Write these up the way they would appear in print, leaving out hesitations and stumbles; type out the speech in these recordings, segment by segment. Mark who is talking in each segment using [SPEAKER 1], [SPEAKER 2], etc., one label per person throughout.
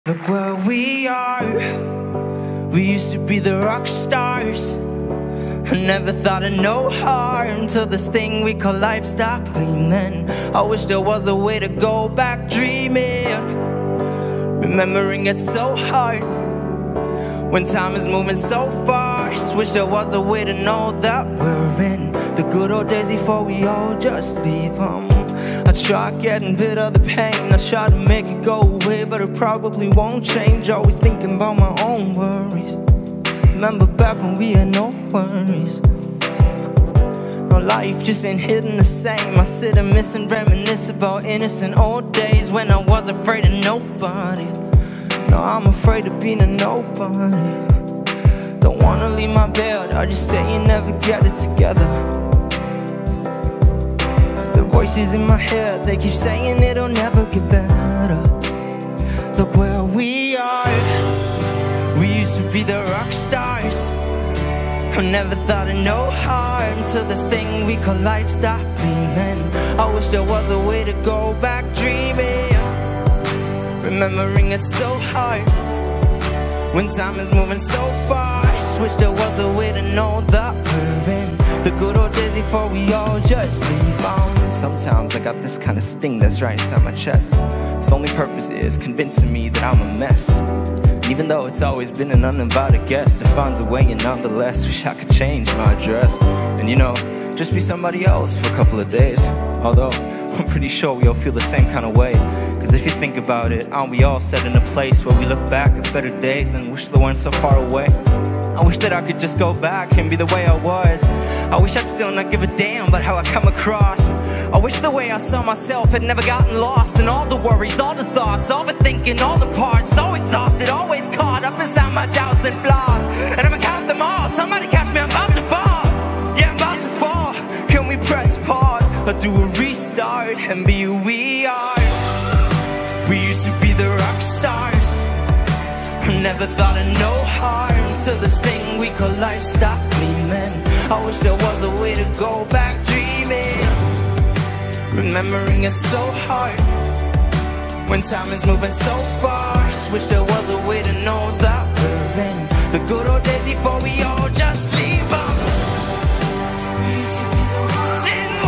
[SPEAKER 1] Look where we are. We used to be the rock stars. I never thought of no harm till this thing we call life stopped gleaming. I wish there was a way to go back dreaming. Remembering it's so hard when time is moving so fast. Wish there was a way to know that we're in the good old days before we all just leave them. I try getting rid of the pain, I try to make it go away, but it probably won't change. Always thinking about my own worries. Remember back when we had no worries. No, life just ain't hitting the same. I sit and miss and reminisce about innocent old days when I was afraid of nobody. No, I'm afraid of being a nobody. Don't wanna leave my bed, I just stay and never get it together. The voices in my head, they keep saying it'll never get better. Look where we are. We used to be the rock stars. I never thought of no harm till this thing we call life stopped gleaming. I wish there was a way to go back dreaming. Remembering it's so hard when time is moving so fast. Wish there was a way to know that we're in the good old days before we all just leave on. Sometimes I got this kind of sting that's right inside my chest. Its only purpose is convincing me that I'm a mess. Even though it's always been an uninvited guest, it finds a way and nonetheless wish I could change my address. And you know, just be somebody else for a couple of days. Although, I'm pretty sure we all feel the same kind of way. Cause if you think about it, aren't we all set in a place where we look back at better days and wish they weren't so far away? I wish that I could just go back and be the way I was. I wish I'd still not give a damn about how I come across. I wish the way I saw myself had never gotten lost in all the worries, all the thoughts, all the thinking, all the parts. So exhausted, always caught up inside my doubts and flaws. And I'ma count them all, somebody catch me, I'm about to fall. Yeah, I'm about to fall. Can we press pause or do a restart and be who we are? We used to be the rock stars. I never thought of no harm till this thing we call life stopped gleaming. I wish there was a way to go back dreaming. Remembering it's so hard when time is moving so fast. Wish there was a way to know that we're in the good old days before we all just leave them. Didn't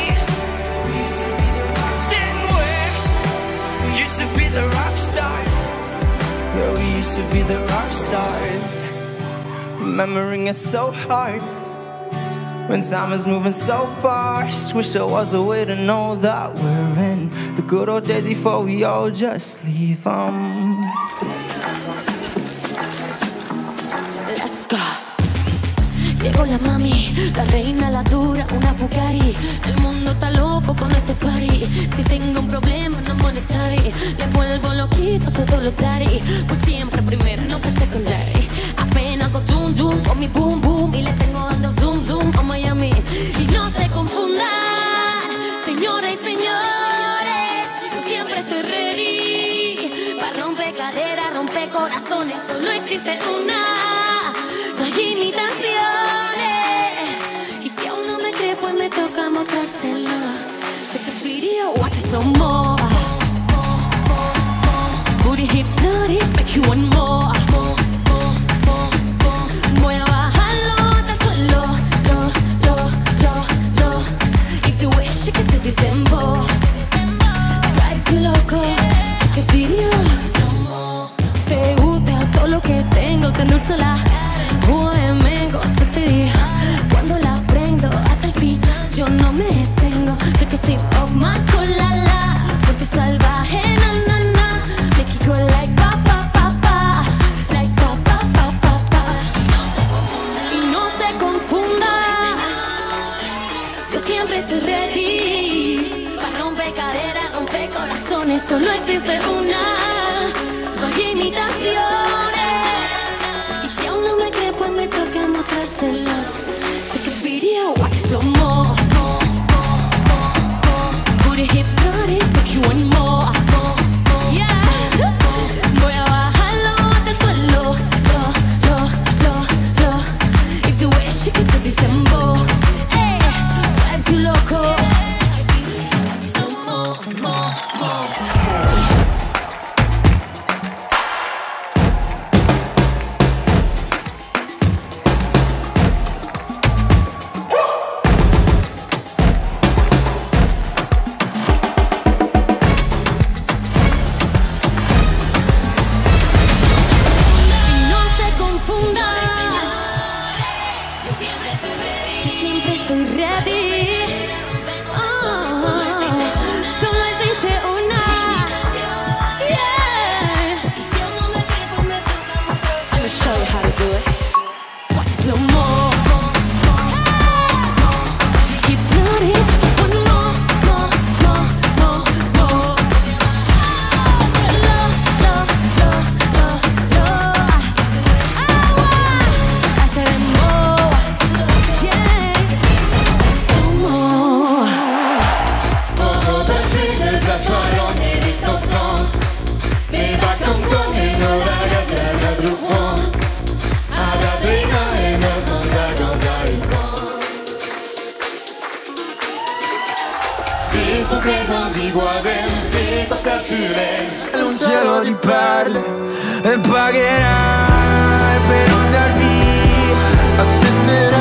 [SPEAKER 1] we? Used to be the rock stars. Yeah, we used to be the rock stars. Remembering it's so hard when time is moving so fast. Wish there was a way to know that we're in the good old days before we all just leave them.
[SPEAKER 2] Let's go. Llegó la mami, la reina, la dura, una Bugatti. El mundo está loco con este party. Si tengo un problema no monetary, le vuelvo loquito todo lo daddy. Pues siempre primero, nunca secondary. Apenas hago zoom zoom con mi boom boom y le tengo dando zoom zoom a Miami. Y no se confundan, señoras y señores, yo siempre estoy ready para romper caderas, romper corazones. Solo existe una, no hay imitaciones. Y si aún no me cree, pues me toca mostrárselo. Take a video, watch it some more. Booty hypnotic, make you want more. Voy a bajarlo hasta el suelo, lo. If you wish you could do this en voz. Drives you loco, take a video, watch it some more. Te gusta todo lo que tengo, te endulzo la mango, se te diga. Cuando la prendo hasta el fin, yo no me detengo. Take a sip of my colala, porque salvaje, na na na. Make it go like pa pa pa pa, like pa pa pa pa pa. Y no se confunda, yo siempre estoy ready para romper caderas, romper corazones. Solo existe una, no hay imitaciones. Pues me toca mostrárselo. Take a video, watch it slow mo. Booty hypnotic, make you want more. Yeah. Voy a bajarlo hasta el suelo. Lo. If you wish you could do this en voz. Hey, drives you loco. Take a video, watch it slow mo.
[SPEAKER 3] Plus représente d'Iguaden, ta serpule.
[SPEAKER 1] Un cielo di perle e pagherai per andar via. Accetterai